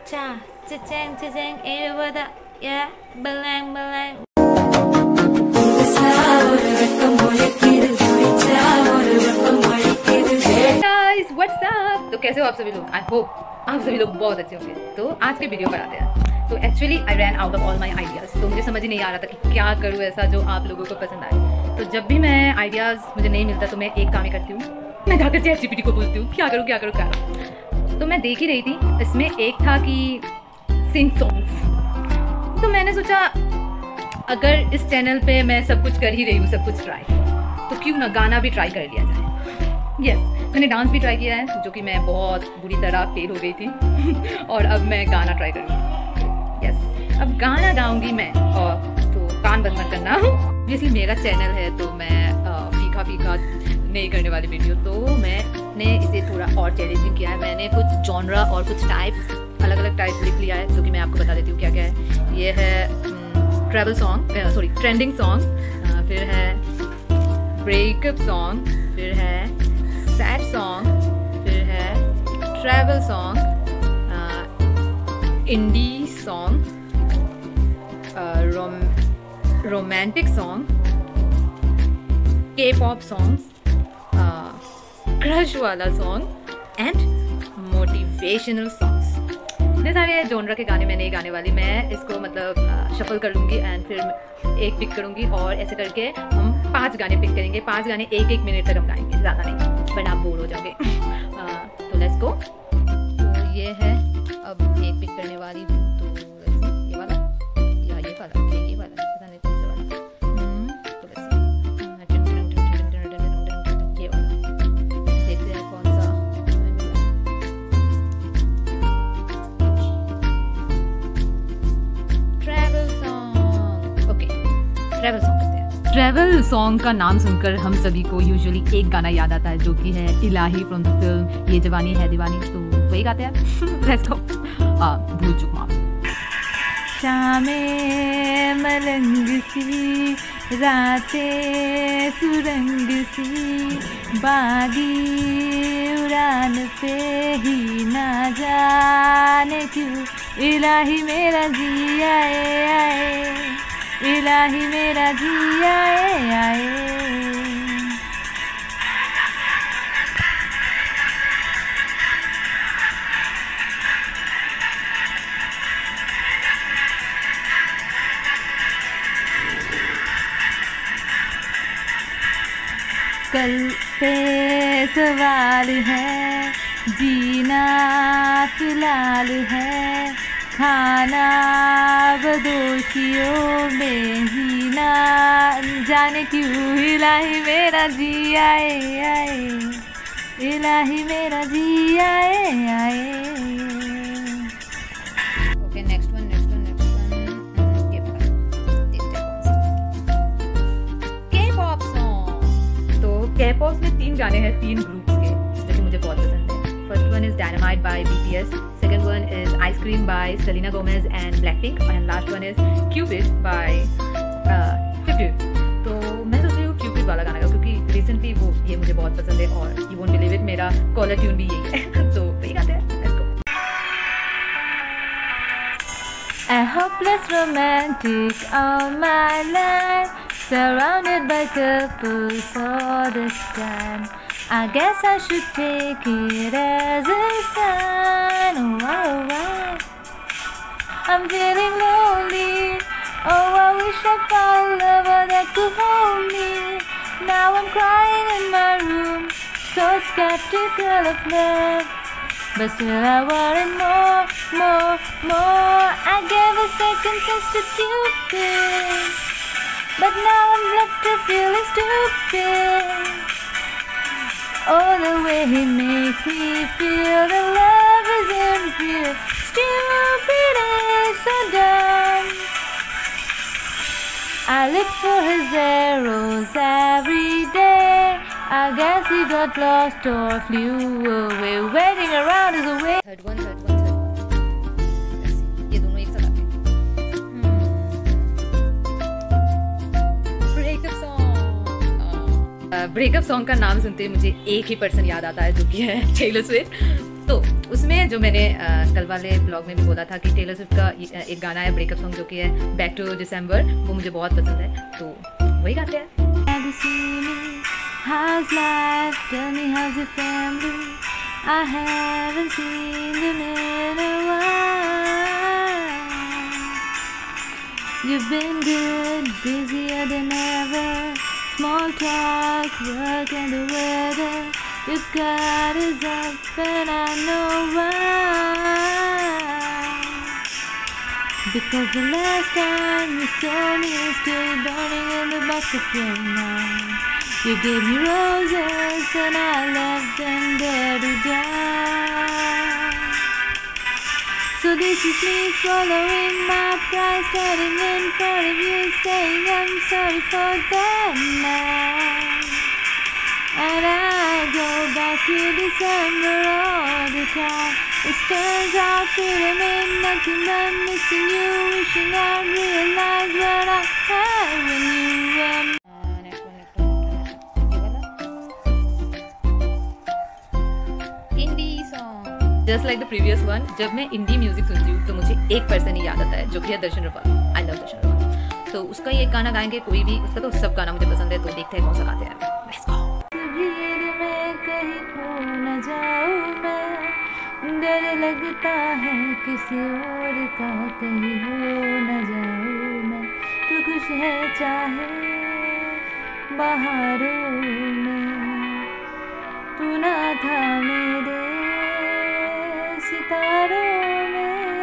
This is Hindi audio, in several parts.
cha cha-chang cha-chang everybody yeah belang belang. Guys what's up? तो कैसे हो आप सभी लोग? I hope आप सभी लोग बहुत अच्छे होंगे। तो आज के वीडियो पर आते हैं। तो actually I ran out of all my ideas. तो मुझे समझ ही नहीं आ रहा था कि क्या करूँ ऐसा जो आप लोगों को पसंद आए। तो जब भी मैं आइडियाज़ मुझे नहीं मिलता तो मैं एक काम ही करती हूँ, मैं जाकर ChatGPT को पूछती हूँ क्या करूँ क्या करूँ क्या करूँ। तो मैं देख ही रही थी, इसमें एक था कि सिंग सॉन्ग्स। तो मैंने सोचा अगर इस चैनल पे मैं सब कुछ कर ही रही हूँ, सब कुछ ट्राई, तो क्यों ना गाना भी ट्राई कर लिया जाए। यस, मैंने डांस भी ट्राई किया है जो कि मैं बहुत बुरी तरह फेल हो गई थी और अब मैं गाना ट्राई करूँगी। यस, अब गाना गाऊंगी मैं, और तो कान बंद मत करना। ऑब्वियसली मेरा चैनल है तो मैं फीका फीका नहीं करने वाली वीडियो, तो मैंने इसे थोड़ा और चैलेंजिंग किया है। मैंने कुछ जॉनरा और कुछ टाइप अलग अलग टाइप लिख लिया है जो कि मैं आपको बता देती हूँ क्या क्या है। ये है travel song, sorry trending song, फिर है ब्रेकअप सॉन्ग, फिर है सैड सॉन्ग, फिर है travel song, indie song, romantic song, के पॉप सॉन्ग्स, क्रश वाला सॉन्ग एंड मोटिवेशनल सॉन्ग्स। इतने सारे जॉनरा के गाने मैं नहीं गाने वाली, मैं इसको मतलब शफल कर लूँगी एंड फिर एक पिक करूँगी और ऐसे करके हम 5 गाने पिक करेंगे। 5 गाने 1-1 मिनट तक हम गाएंगे, ज़्यादा नहीं वरना आप बोर हो जाओगे। तो लेट्स गो। तो ये है, अब एक पिक करने वाली हूँ, तो ये वाला या ये वाला, ये वाला पता नहीं कौन सा वाला। तो ये वाला देखते हैं कौन सा। Travel song, okay travel song करते हैं। ट्रैवल सॉन्ग का नाम सुनकर हम सभी को यूजुअली एक गाना याद आता है जो कि है इलाही फ्रॉम द फिल्म ये जवानी है दीवानी। तो वही गाते हैं। Let's go. भूल चुक माफ। शामें मलंग सी, रातें सुरंग सी, बागी उड़ान पे ही ना जाने क्यों इलाही मेरा जी आए आए, इलाही मेरा जी आए आए। कल पे सवाल है, जीना फिलहाल है, खाना बदोशियों में ही ना जाने क्यों इलाही मेरा जी आए आए, इलाही मेरा जी आए आए। ओके नेक्स्ट वन ये के पॉप सॉन्ग। तो के पॉप में 3 गाने हैं 3 ग्रुप्स के जो कि मुझे बहुत पसंद है। First one is dynamite by BTS, second one is Ice Cream by Selena Gomez and Blackpink, and last one is Cupid by Cupid। तो मैं सोच रही हूँ Cupid वाला गाना का, क्योंकि रिसेंटली वो ये मुझे बहुत पसंद है और you won't believe it मेरा कॉलर ट्यून भी यही है। तो वही गाते हैं, let's go। A hopeless romantic all my life, surrounded by couples all the time. I guess I should take it as a sign. Oh, why? I'm feeling lonely. Oh, I wish I found a lover that could hold me. Now I'm crying in my room, so skeptical of love, but still I wanted more, more, more. I gave a second chance to Cupid, but now I'm left to feeling stupid. Oh, the way he makes me feel, the love isn't real. Stupid is so dumb. I look for his arrows every day. I guess he got lost or flew away. Waiting around is a way. Third one. ये दोनों एक साथ आते हैं। Breakup song। ब्रेकअप सॉन्ग का नाम सुनते ही मुझे एक ही पर्सन याद आता है जो कि है टेलर स्विफ्ट। तो उसमें जो मैंने कल वाले ब्लॉग में भी बोला था कि टेलर स्विफ्ट का एक गाना है ब्रेकअप सॉन्ग जो कि है बैक टू दिसंबर, वो मुझे बहुत पसंद है, तो वही गाते हैं। How's life? Tell me how's your family? I haven't seen them in a while. You've been good, busier than ever. Small talk, work and the weather. Your guard is up and I know why. Because the last time you saw me is still burning in the back of your mind. You gave me roses and I left them there to die. So this is me swallowing my pride, standing in front of you saying I'm sorry for that night. And I go back to December all the time. It turns out freedom ain't nothing but missing you, wishing I'd realize what I had when you were mine. Just like the previous one, जब मैं इंडी म्यूजिक सुनती हूँ तो मुझे एक पर्सन ही याद आता है जो कि है दर्शन रवाल। आई लव दर्शन रवाल, तो उसका ही एक गाना गाएंगे कोई भी, उसका तो सब गाना मुझे पसंद है, तो देखते हैं कौन सा गाते हैं। Let's go। भीड़ में कहीं खो न जाऊँ मैं, डर लगता है किसी और का कहीं हो न जाऊँ मैं, तू खुश है चाहे बहारों में, तू ना था मेरे सितारों में,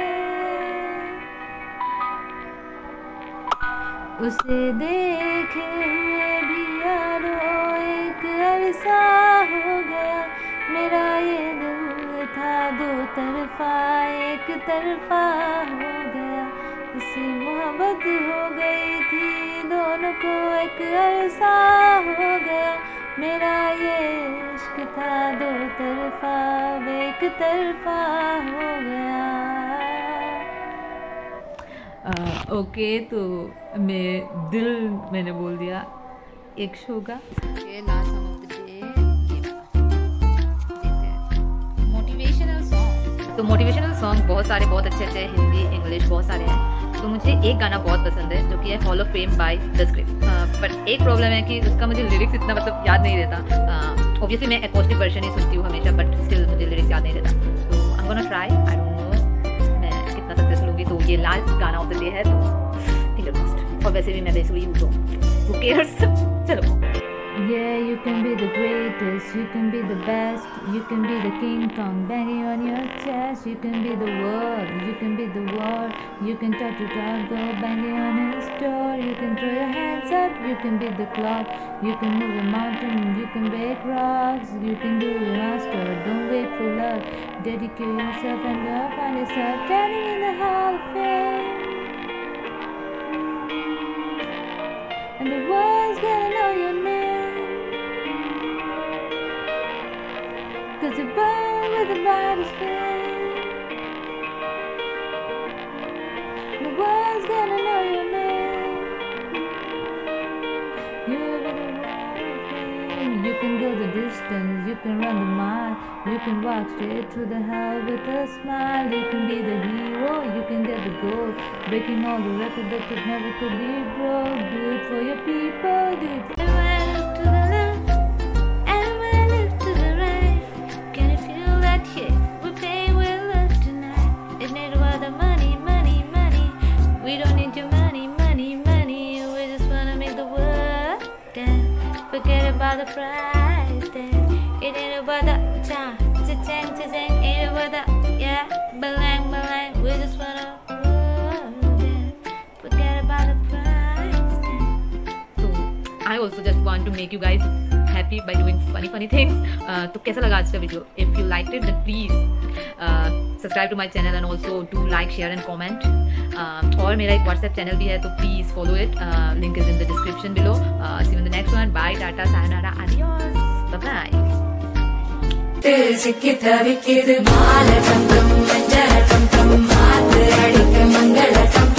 उसे देखे हुए भी यारो एक अरसा हो गया, मेरा ये दिल था दो तरफा एक तरफा हो गया, इससे मोहब्बत हो गई थी दोनों को एक अरसा हो गया, मेरा ये इश्क था दो तरफा एक तरफा हो गया। ओके, तो मैं दिल मैंने बोल दिया एक शो का। ये last song of the day, motivational song. तो मोटिवेशनल सॉन्ग बहुत सारे बहुत अच्छे अच्छे हिंदी इंग्लिश बहुत सारे हैं, तो मुझे एक गाना बहुत पसंद है जो कि है hall of fame by the script. पर एक प्रॉब्लम है कि उसका मुझे लिरिक्स इतना मतलब याद नहीं रहता। ऑब्वियसली मैं एकॉस्टिक वर्जन ही सुनती हूँ हमेशा, बट स्टिल मुझे लिरिक्स याद नहीं रहता, तो I am gonna try, I don't know मैं कितना सक्सेस लूँगी। तो ये लास्ट गाना ऑफ द डे है, तो फिंगर क्रॉस्ड। और वैसे भी मैं बेसिकली यूँ तो हू केयर्स। चलो। Yeah, you can be the greatest, you can be the best, you can be the King Kong banging on your chest, you can be the world, you can be the war, you can touch your dog, go banging on his door, you can throw your hands up, you can be the clock, you can move a mountain, you can break rocks, you can do the master, don't wait for luck, dedicate yourself and go find yourself standing in the Hall of Fame, and the world's gonna know your name. Cause you're born with the brightest flame. The world's gonna know your name. You're with the brightest flame. You can go the distance, you can run the mile, you can walk straight through the hell with a smile. You can be the hero, you can get the gold, breaking all the records that could never could be broke. Do it for your people, do it for to the left. About the price tag, it ain't about the cha-chang, ain't about the yeah, balang, we just wanna forget about the price tag. So I also just want to make you guys happy by doing funny things. तो कैसा लगा आज का video? If you liked it, then please subscribe to my channel and also do like, share and comment. और मेरा एक WhatsApp चैनल भी है, तो please follow it. Link is in the description below. See you in the next one. Bye, tata, sayonara, adios, bye bye. Mangala